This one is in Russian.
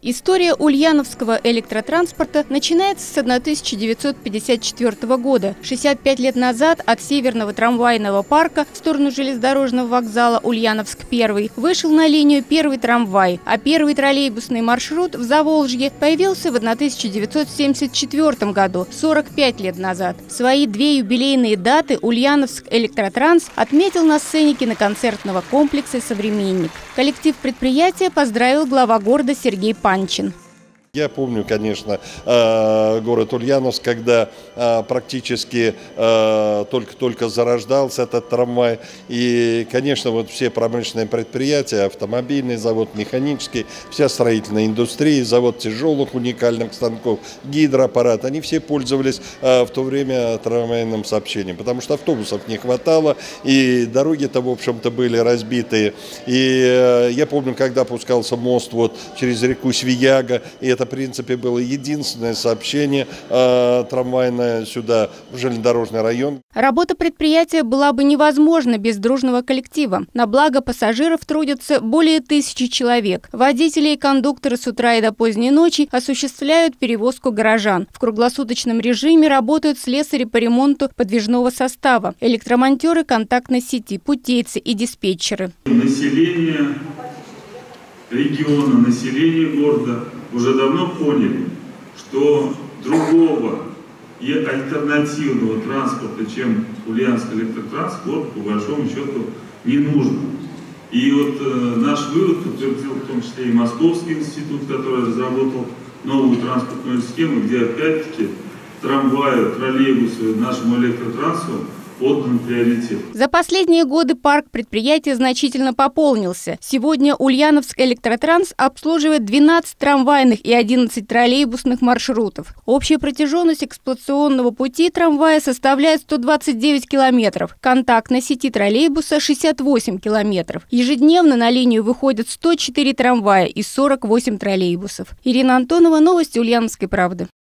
История ульяновского электротранспорта начинается с 1954 года. 65 лет назад от северного трамвайного парка в сторону железнодорожного вокзала Ульяновск-1 вышел на линию первый трамвай, а первый троллейбусный маршрут в Заволжье появился в 1974 году, 45 лет назад. Свои две юбилейные даты Ульяновск Электротранс отметил на сцене киноконцертного комплекса «Современник». Коллектив предприятия поздравил глава города Сергей Панчин. Я помню, конечно, город Ульяновск, когда практически только-только зарождался этот трамвай. И, конечно, вот все промышленные предприятия, автомобильный завод, механический, вся строительная индустрия, завод тяжелых уникальных станков, гидроаппарат, они все пользовались в то время трамвайным сообщением, потому что автобусов не хватало, и дороги-то, в общем-то, были разбитые. И я помню, когда опускался мост вот через реку Свияга, и это, в принципе, было единственное сообщение трамвайное сюда, в железнодорожный район. Работа предприятия была бы невозможна без дружного коллектива. На благо пассажиров трудятся более 1000 человек. Водители и кондукторы с утра и до поздней ночи осуществляют перевозку горожан. В круглосуточном режиме работают слесари по ремонту подвижного состава, электромонтеры контактной сети, путейцы и диспетчеры. Население региона, население города уже давно поняли, что другого и альтернативного транспорта, чем Ульяновский электротранс, городу по большому счету не нужно. И вот наш вывод подтвердил в том числе и Московский институт, который разработал новую транспортную схему, где опять-таки трамваю, троллейбусу, нашему электротрансу отдан приоритет. За последние годы парк предприятия значительно пополнился. Сегодня Ульяновск Электротранс обслуживает 12 трамвайных и 11 троллейбусных маршрутов. Общая протяженность эксплуатационного пути трамвая составляет 129 километров. Контактной сети троллейбуса 68 километров. Ежедневно на линию выходят 104 трамвая и 48 троллейбусов. Ирина Антонова, новости Ульяновской правды.